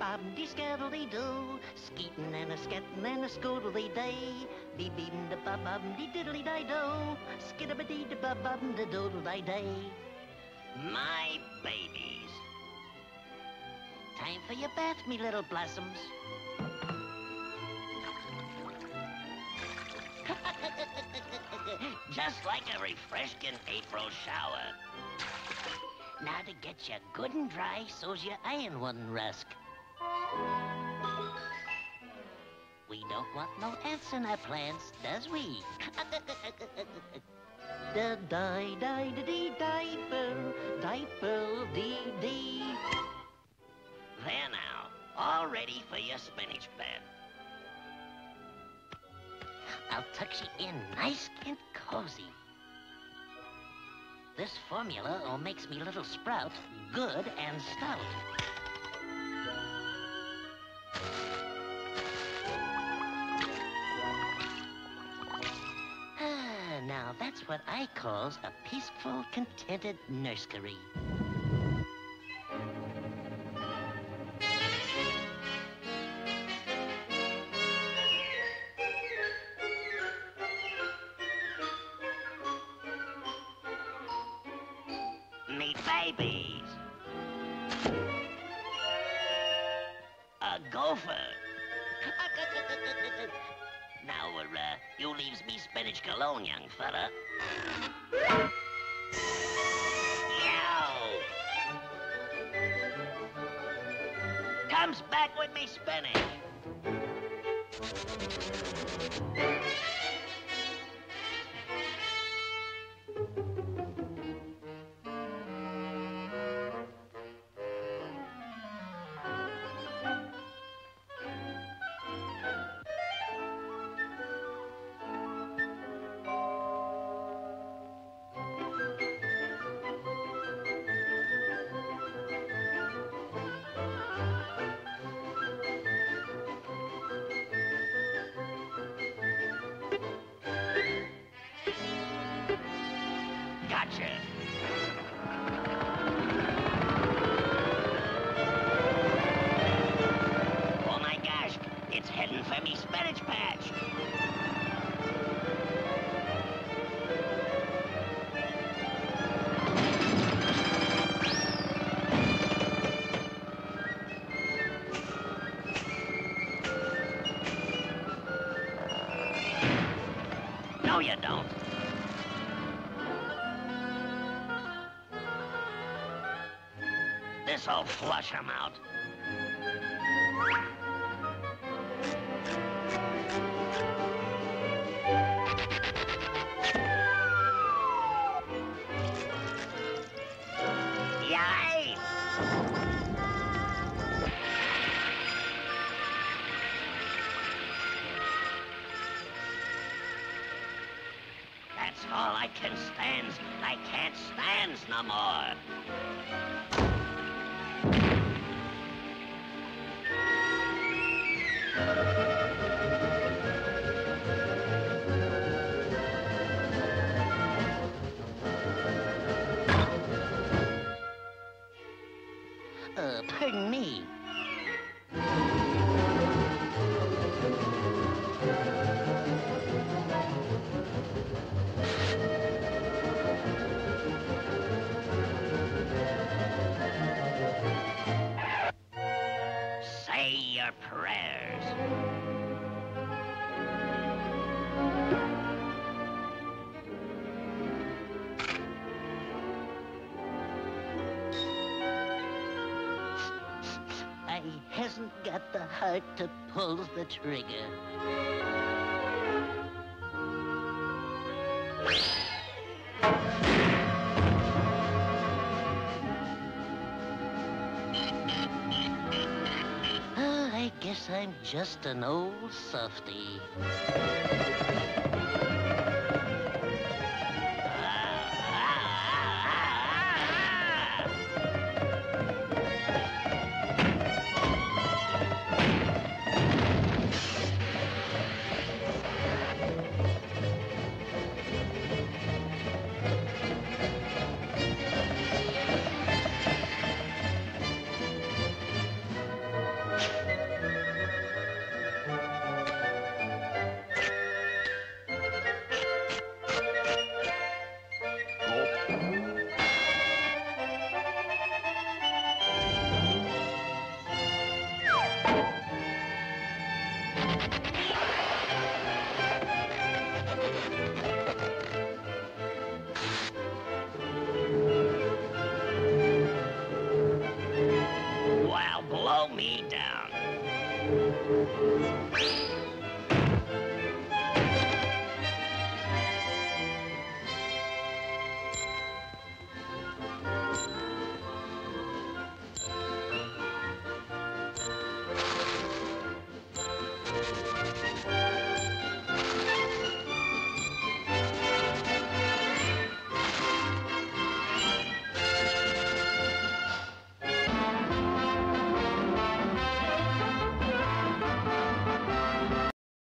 Skitty-bop-bop-de-skiddly-doo, skeetin' and a skettin' and a skoodly-day, bee-beem-da-bop-bop-de-diddly-day-do, skidda-ba-dee-da-bop-bop-de-doodle-day-day. My babies. Time for your bath, me little blossoms. Just like a refreshing April shower. Now to get you good and dry so's your iron wouldn't rust. We don't want no ants in our plants, does we? Da die die da dee diaper, diaper dee dee. There now, all ready for your spinach bed. I'll tuck you in nice and cozy. This formula all makes me little sprout good and stout. Now that's what I calls a peaceful, contented nursery. Me babies. A gopher. Now, you leaves me spinach cologne, young fella. Yow! Comes back with me spinach. Gotcha. Oh my gosh, it's heading for me spinach patch. No, you don't. This'll flush him out. Yay! That's all I can stand. I can't stand no more. Pardon me. Say your prayers. I hasn't got the heart to pull the trigger. I guess I'm just an old softy. me down.